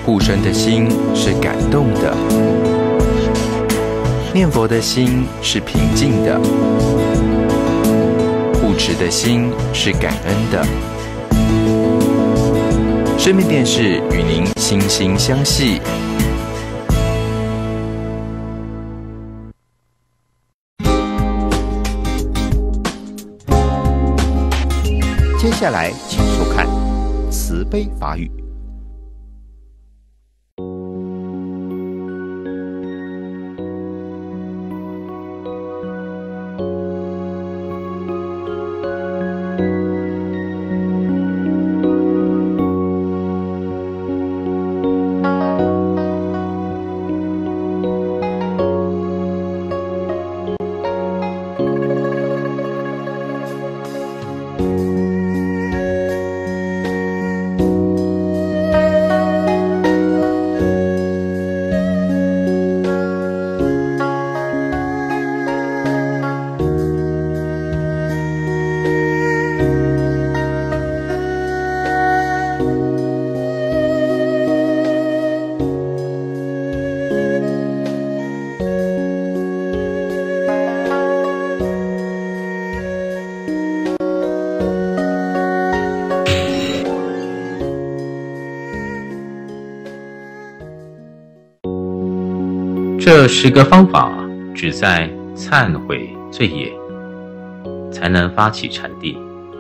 护生的心是感动的，念佛的心是平静的，护持的心是感恩的。生命电视与您心心相系。 接下来请收看慈悲法语。 这10个方法旨在忏悔罪业，才能发起禅定。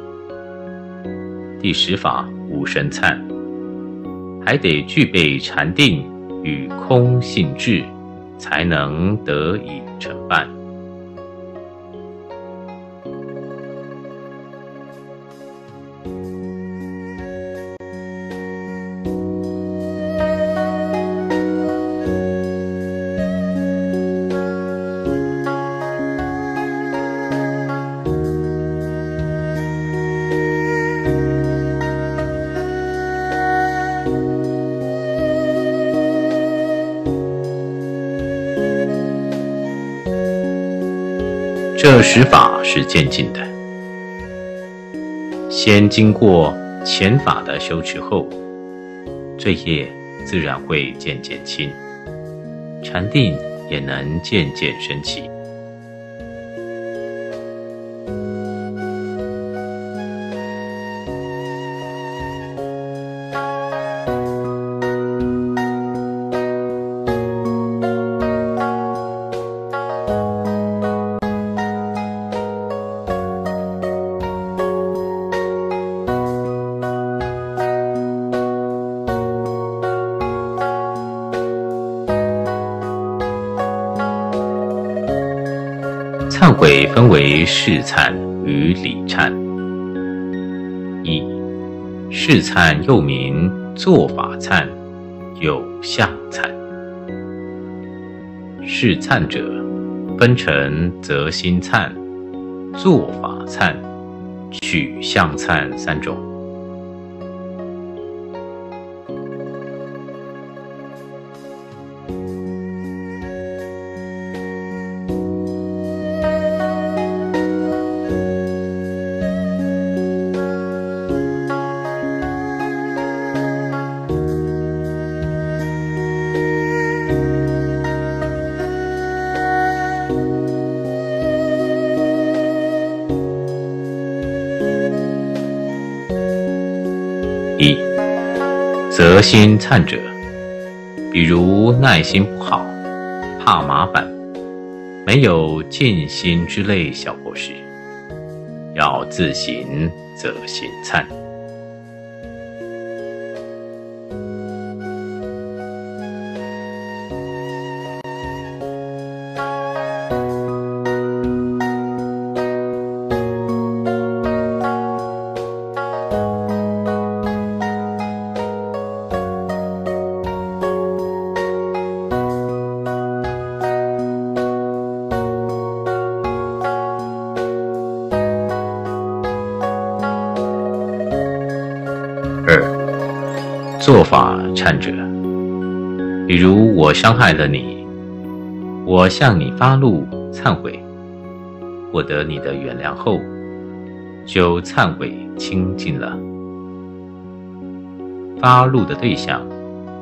第10法无生忏，还得具备禅定与空性智，才能得以成办。这10法是渐进的，先经过前法的修持后，罪业自然会渐渐轻，禅定也能渐渐升起。忏悔分为事忏与理忏。一、事忏又名做法忏，有相忏。事忏者分成择心忏、做法忏、取相忏3种。一、择心忏者，比如耐心不好、怕麻烦、没有尽心之类小过失，要自行择心忏。2、做法忏者，比如我伤害了你，我向你发怒忏悔，获得你的原谅后，就忏悔清净了。发怒的对象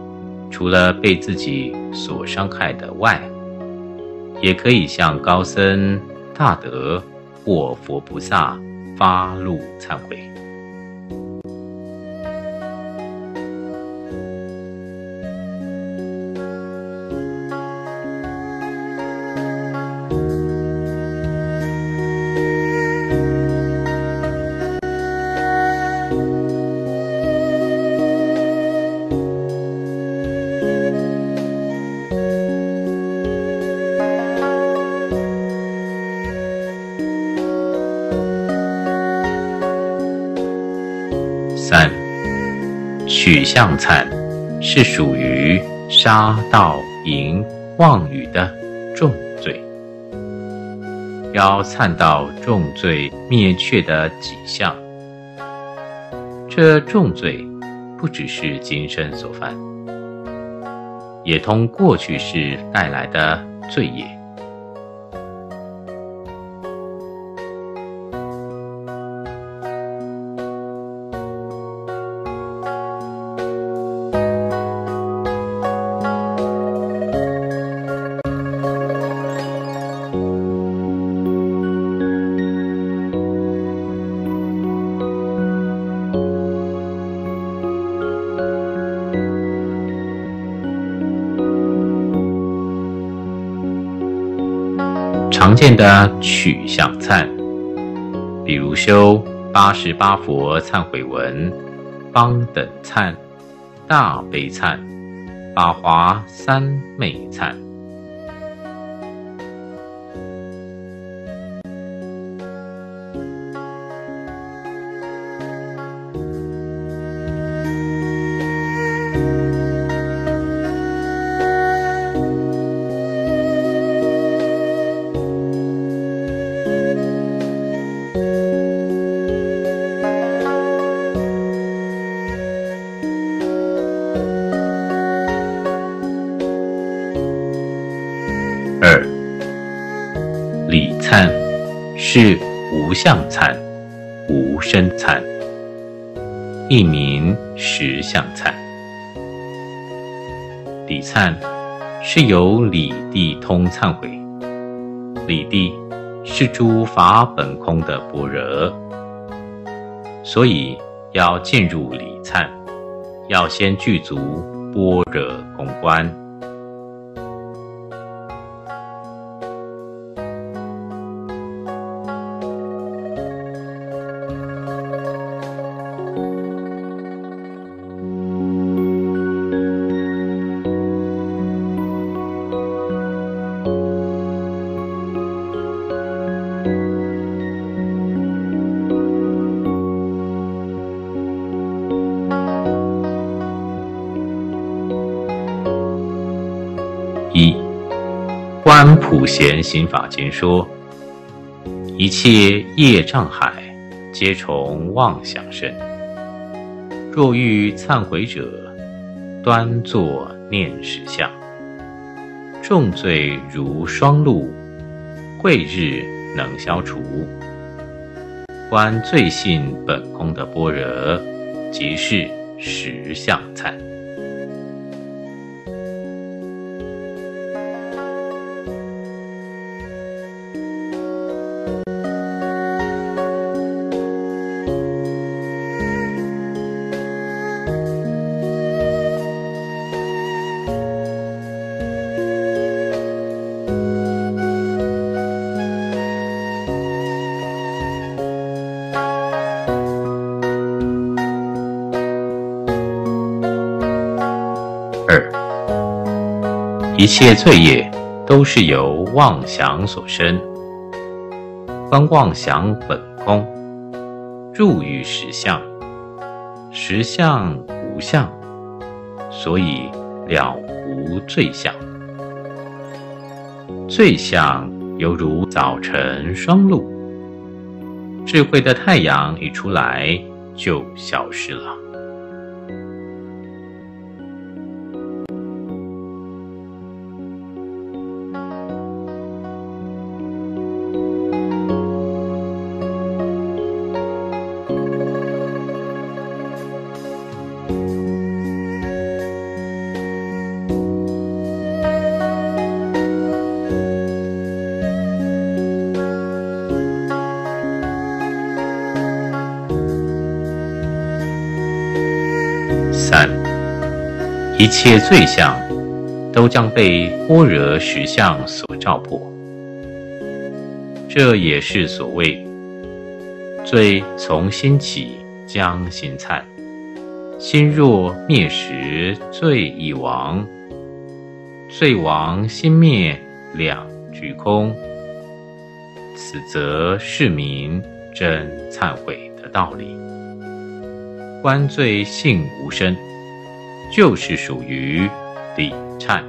除了被自己所伤害的外，也可以向高僧、大德或佛菩萨发露忏悔。3. 取向忏是属于杀盗淫妄语的重罪，要忏到重罪灭却的己相。这重罪不只是今生所犯，也同过去世带来的罪业。常见的取向忏，比如修88佛忏悔文、方等忏、大悲忏、法华三昧忏。2. 理忏是无相忏、无生忏，亦名实相忏。理忏是由理谛通忏悔，理谛是诸法本空的般若，所以要进入理忏，要先具足般若公观。1. 观普贤行法经说，一切业障海，皆从妄想生。若欲忏悔者，端坐念实相。重罪如霜露，慧日能消除。观罪性本空的般若，即是实相忏。2. 一切罪业都是由妄想所生，观妄想本空，入于实相，实相无相，所以了无罪相。罪相犹如早晨霜露，智慧的太阳一出来就消失了。 一切罪相都将被般若实相所照破。这也是所谓罪从心起，将心灿，心若灭时，罪已亡，罪亡心灭，两俱空。此则是名真忏悔的道理。观罪性无生，就是属于理忏。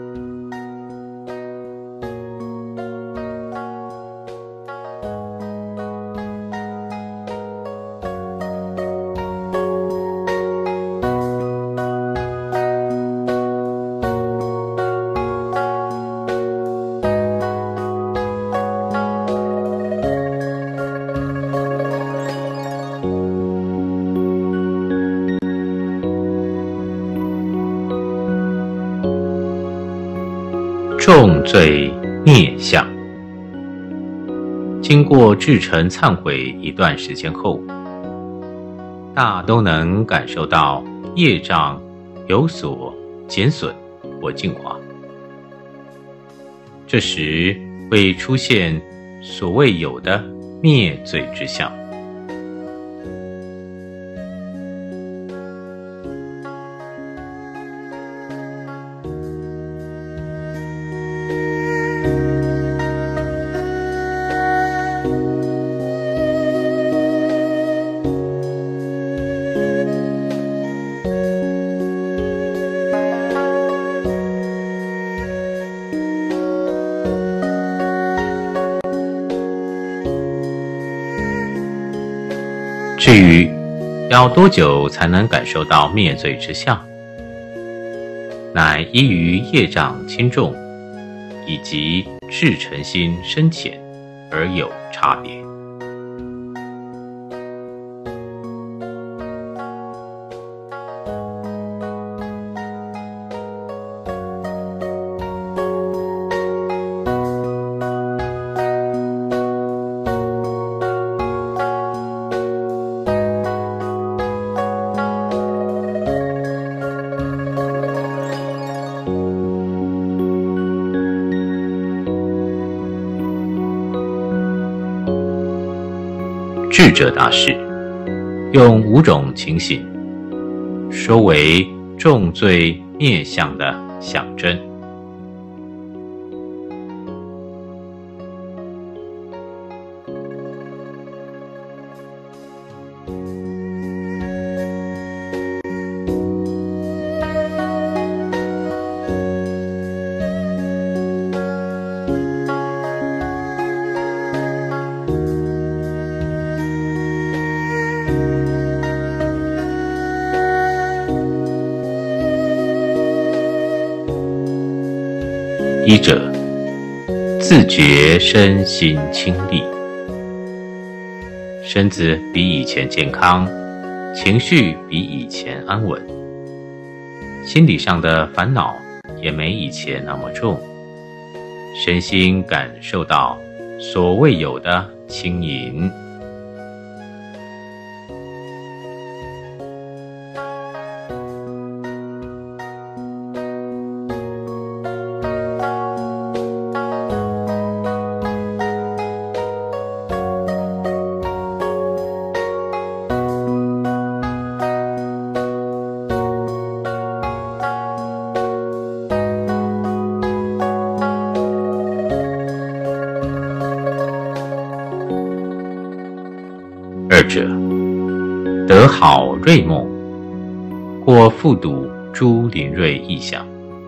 重罪灭相。经过至诚忏悔一段时间后，大都能感受到业障有所减损或净化。这时会出现所谓有的灭罪之相。至于要多久才能感受到灭罪之相，乃依于业障轻重以及至诚心深浅而有差别。智者大师用5种情形说为重罪灭相的象征。一者，自觉身心清利，身子比以前健康，情绪比以前安稳，心理上的烦恼也没以前那么重，身心感受到所谓有的轻盈。二者，得好瑞梦，或复睹诸灵瑞异象。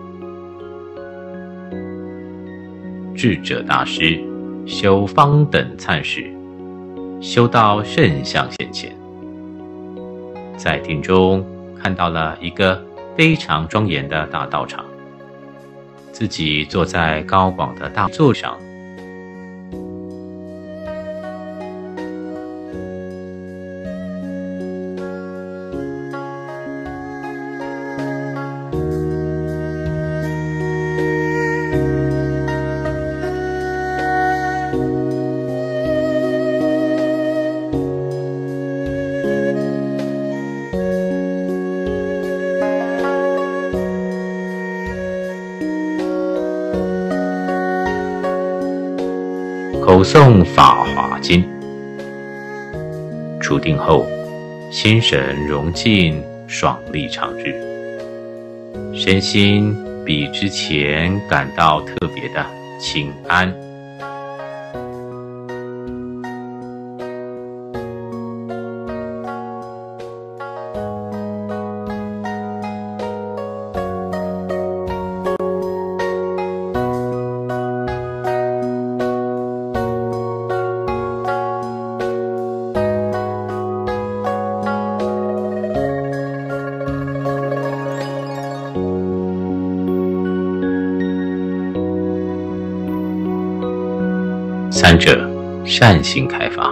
智者大师修方等忏时，修到圣相现前，在庭中看到了一个非常庄严的大道场，自己坐在高广的大座上， 口诵《法华经》，处定后，心神融净，爽利长日，身心比之前感到特别的清安。三者善心开发，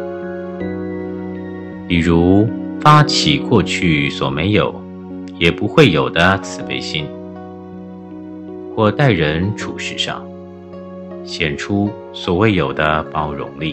比如发起过去所没有也不会有的慈悲心，或待人处事上显出所谓有的包容力。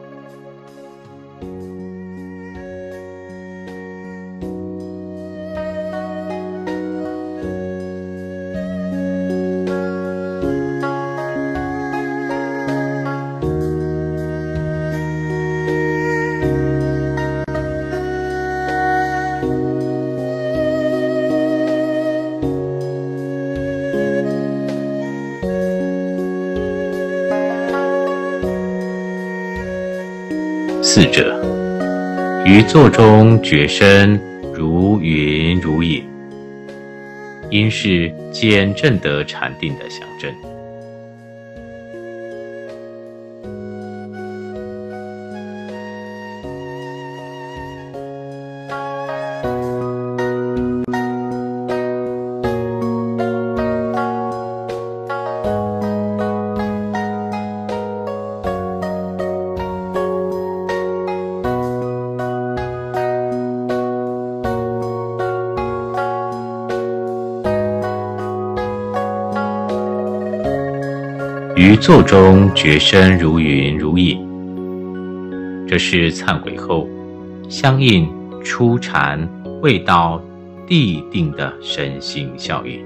四者，于座中觉身如云如影，应是见证得禅定的象征。于座中觉身如云如影，这是忏悔后相应初禅未到地定的身心效应，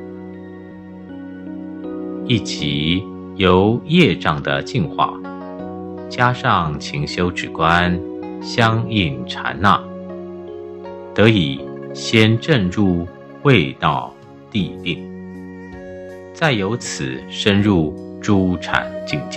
以及由业障的净化加上勤修止观相应禅那，得以先证入未到地定，再由此深入诸禅境界。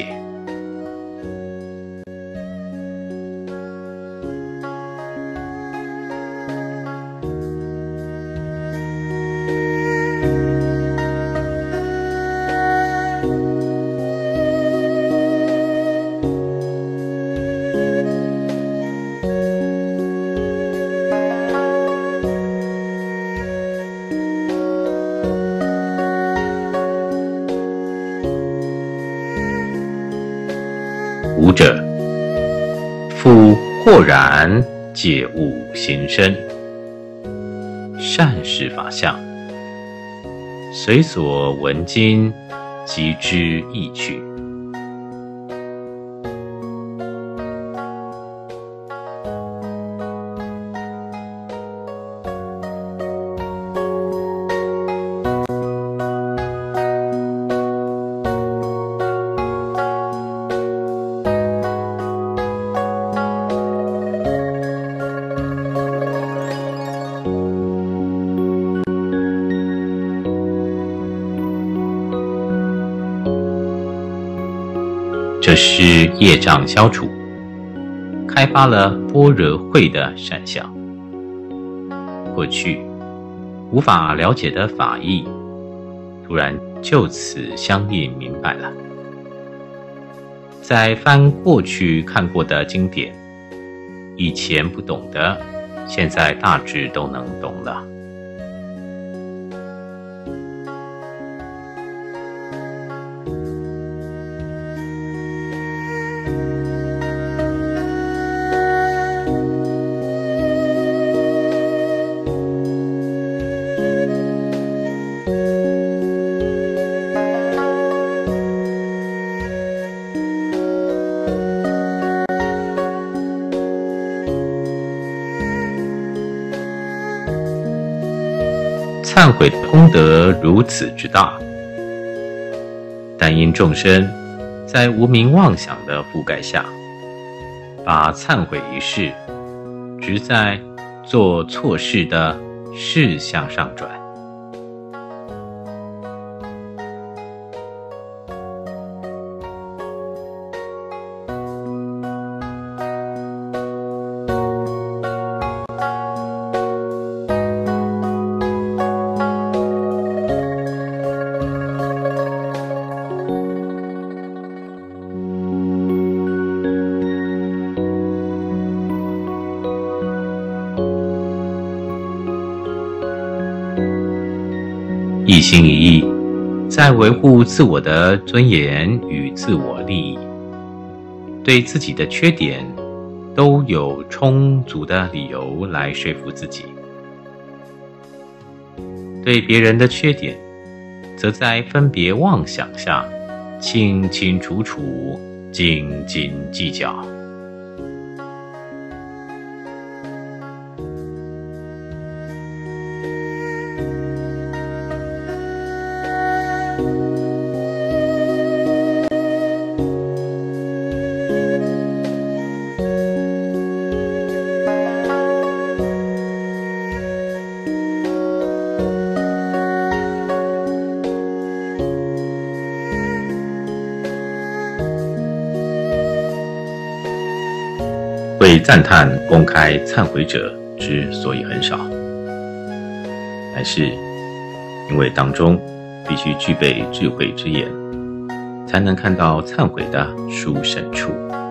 五者，复豁然解悟心身，善事法相，随所闻经，即知意趣。这是业障消除，开发了般若慧的善相。过去无法了解的法义，突然就此相应明白了。再翻过去看过的经典，以前不懂的，现在大致都能懂了。忏悔的功德如此之大，但因众生在无名妄想的覆盖下，把忏悔一事只在做错事的事项上转。一心一意在维护自我的尊严与自我利益，对自己的缺点都有充足的理由来说服自己，对别人的缺点则在分别妄想下清清楚楚、斤斤计较。会赞叹公开忏悔者之所以很少，乃是因为当中必须具备智慧之眼，才能看到忏悔的殊胜处。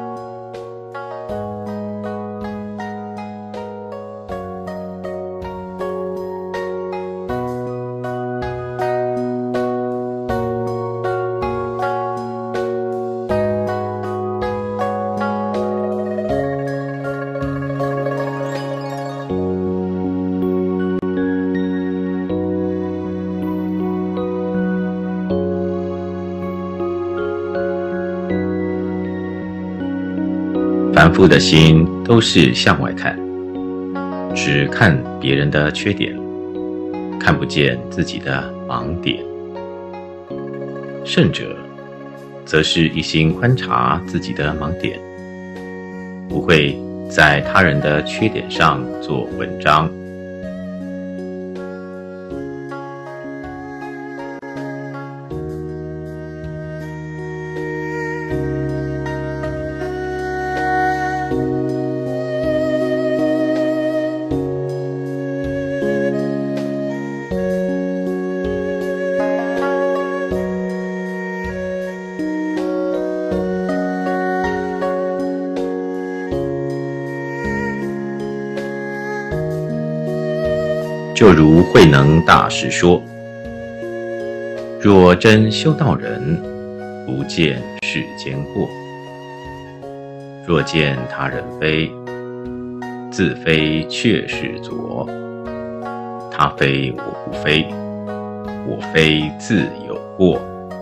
凡夫的心都是向外看，只看别人的缺点，看不见自己的盲点。圣者则是一心观察自己的盲点，不会在他人的缺点上做文章。就如慧能大师说：若真修道人，不见世间过；若见他人非，自非却是浊。他非我不非，我非自有过。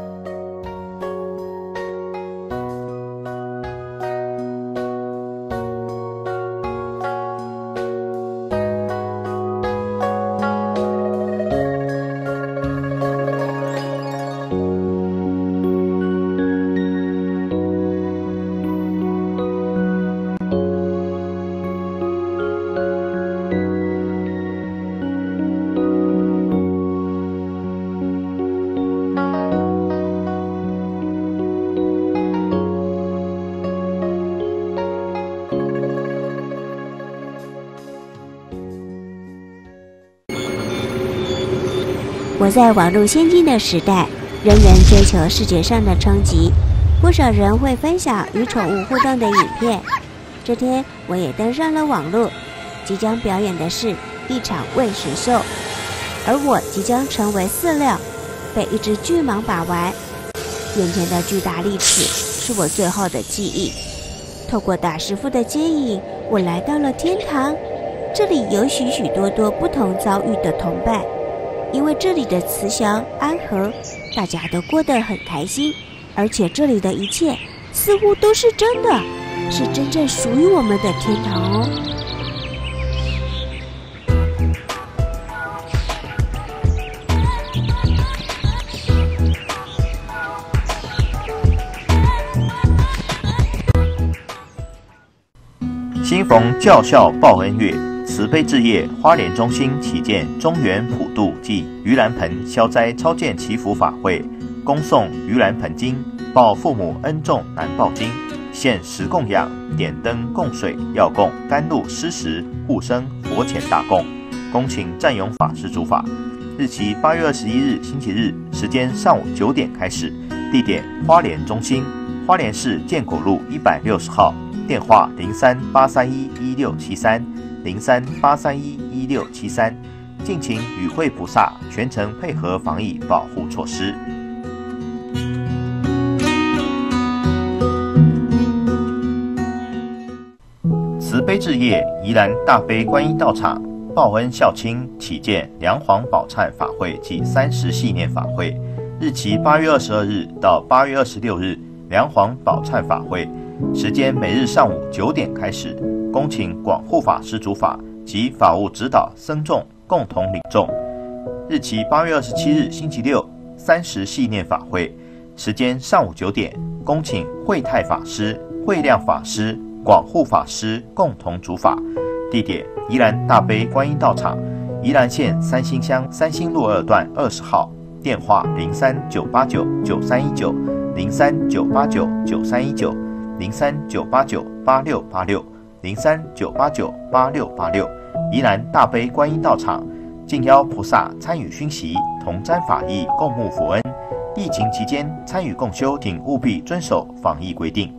活在网络先进的时代，人人追求视觉上的冲击，不少人会分享与宠物互动的影片。这天我也登上了网络，即将表演的是一场喂食秀，而我即将成为饲料，被一只巨蟒把玩。眼前的巨大利齿是我最后的记忆。透过大师傅的接引，我来到了天堂，这里有许许多多不同遭遇的同伴。因为这里的慈祥安和，大家都过得很开心，而且这里的一切似乎都是真的，是真正属于我们的天堂哦。 今逢教孝报恩月，慈悲置业花莲中心启建中元普渡暨盂兰盆消灾超荐祈福法会，恭送盂兰盆经，报父母恩重难报经，献食供养，点灯供水，药供甘露施食，护生佛前大供。恭请占勇法师主法。日期8月21日星期日，时间上午9点开始，地点花莲中心，花莲市建国路160号，电话03-831-1673。03-831-1673，敬请与会菩萨全程配合防疫保护措施。慈悲置业宜兰大悲观音道场报恩孝亲启建梁皇宝忏法会暨30系念法会，日期8月22日到8月26日，梁皇宝忏法会，时间每日上午9点开始。恭请广护法师主法及法务指导僧众共同领众。日期8月27日星期六30系念法会，时间上午9点。恭请慧泰法师、慧亮法师、广护法师共同主法。地点宜兰大悲观音道场，宜兰县三星乡三星路2段20号，电话03-989-9319 03-989-9319 03-989-8686。03-989-8686，宜兰大悲观音道场，敬邀菩萨参与熏习，同沾法益，共沐佛恩。疫情期间参与共修，请务必遵守防疫规定。